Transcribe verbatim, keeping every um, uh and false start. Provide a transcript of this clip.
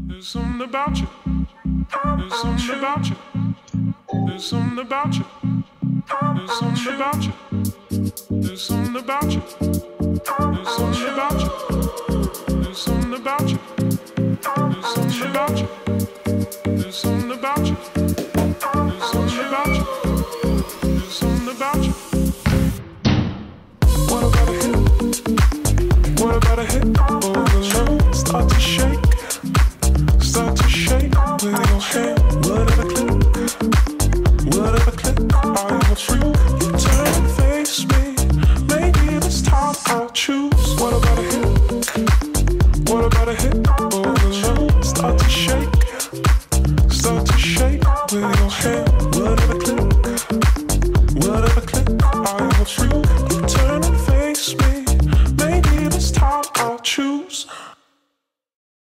There's something about you. There's something about you. There's something about you. There's something about you. There's something about you. There's something about you. There's something about you. There's something about you. There's something